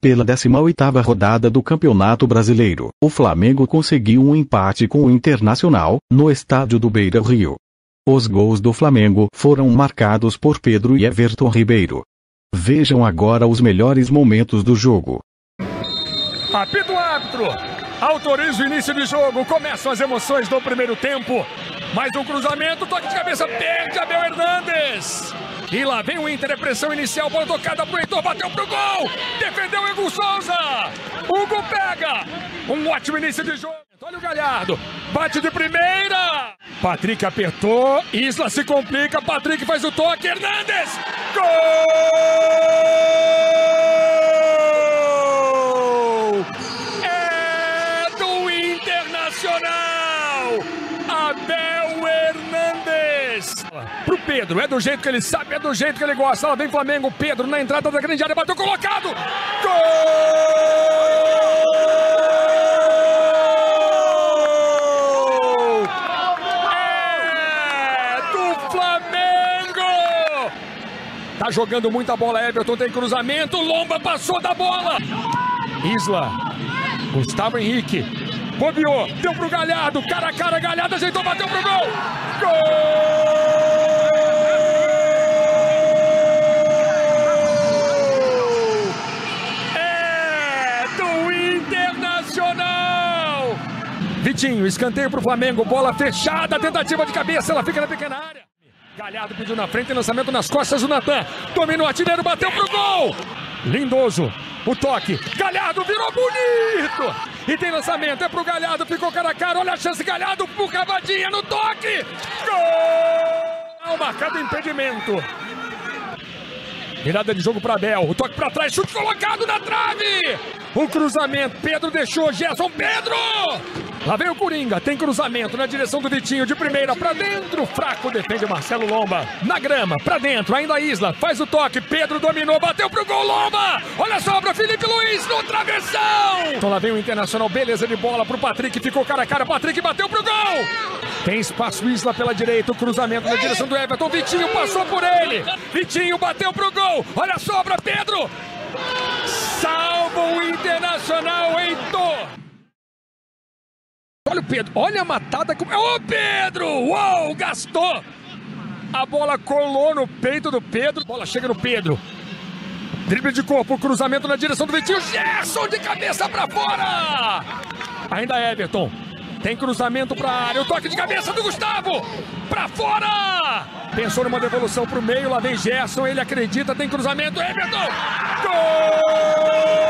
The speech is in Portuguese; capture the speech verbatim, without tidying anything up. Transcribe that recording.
Pela décima oitava rodada do Campeonato Brasileiro, o Flamengo conseguiu um empate com o Internacional, no estádio do Beira-Rio. Os gols do Flamengo foram marcados por Pedro e Everton Ribeiro. Vejam agora os melhores momentos do jogo. Apito o árbitro, autoriza o início de jogo, começam as emoções do primeiro tempo. Mais um cruzamento, toque de cabeça, perde Abel Hernandes. E lá vem o Inter, é pressão inicial, bola tocada pro Heitor, bateu pro gol, defendeu o Hugo Souza. Hugo pega, um ótimo início de jogo. Olha o Galhardo, bate de primeira. Patrick apertou, Isla se complica, Patrick faz o toque, Hernandes. Gol! É do Internacional, Abel Hernandes. Pro Pedro, é do jeito que ele sabe, é do jeito que ele gosta. Lá vem Flamengo, Pedro na entrada da grande área, bateu colocado. Gol! Tá jogando muita bola, Everton tem cruzamento, Lomba passou da bola. Isla, Gustavo Henrique, bobeou, deu pro Galhardo, cara a cara, Galhardo ajeitou, bateu pro gol. Gol! É do Internacional. Vitinho, escanteio pro Flamengo, bola fechada, tentativa de cabeça, ela fica na pequena área. Galhardo pediu na frente, lançamento nas costas do Natan. Dominou o artilheiro, bateu pro gol. Lindoso, o toque. Galhardo virou bonito. E tem lançamento, é pro Galhardo, ficou cara a cara. Olha a chance, Galhardo pro Cavadinha no toque. Gol! Marcado impedimento. Virada de jogo para Abel. O toque para trás, chute colocado na trave. O cruzamento, Pedro deixou, Gerson, Pedro! Lá vem o Coringa, tem cruzamento na direção do Vitinho, de primeira pra dentro, fraco, defende Marcelo Lomba, na grama, pra dentro, ainda Isla, faz o toque, Pedro dominou, bateu pro gol, Lomba, olha a sobra, Felipe Luiz no travessão! Então lá vem o Internacional, beleza de bola pro Patrick, ficou cara a cara, Patrick bateu pro gol! Tem espaço, Isla pela direita, o cruzamento na direção do Everton, Vitinho passou por ele, Vitinho bateu pro gol, olha a sobra, Pedro! Salva o Internacional, Heitor! Olha o Pedro, olha a matada. Ô, Pedro! Uou, gastou! A bola colou no peito do Pedro. A bola chega no Pedro. Drible de corpo, cruzamento na direção do Vitinho. Gerson de cabeça pra fora! Ainda Everton. Tem cruzamento pra área. O toque de cabeça do Gustavo. Pra fora! Pensou numa devolução pro meio. Lá vem Gerson. Ele acredita. Tem cruzamento. Everton! Gol!